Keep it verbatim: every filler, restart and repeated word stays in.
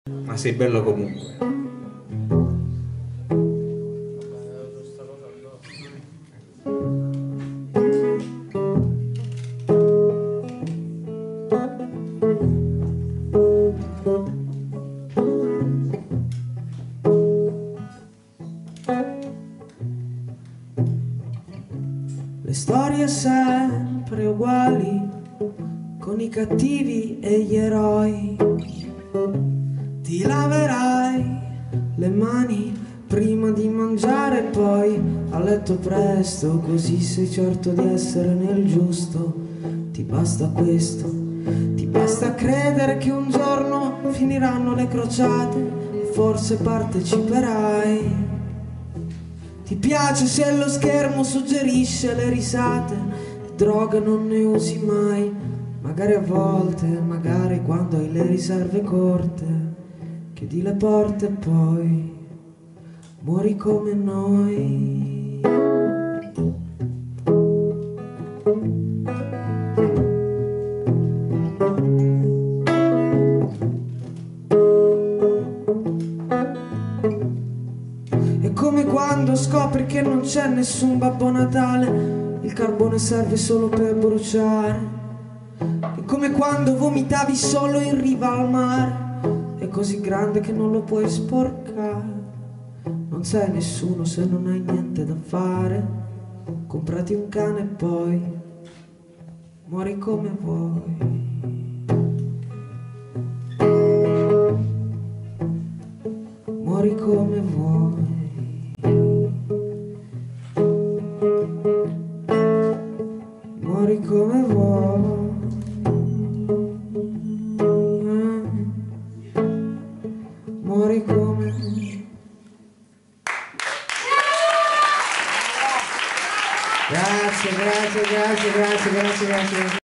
Ma sei bello comunque. Le storie sempre uguali, con i cattivi e gli eroi. Ti laverai le mani prima di mangiare, poi a letto presto, così sei certo di essere nel giusto. Ti basta questo, ti basta credere che un giorno finiranno le crociate e forse parteciperai. Ti piace se lo schermo suggerisce le risate, droga non ne usi mai, magari a volte, magari quando hai le riserve corte, chiudi le porte e poi muori come noi. È come quando scopri che non c'è nessun Babbo Natale, il carbone serve solo per bruciare. È come quando vomitavi solo in riva al mare, è così grande che non lo puoi sporcare. Non sei nessuno se non hai niente da fare, comprati un cane e poi muori come vuoi. Muori come vuoi. Muori come vuoi. Muori come grazie, grazie, grazie, grazie, grazie, grazie.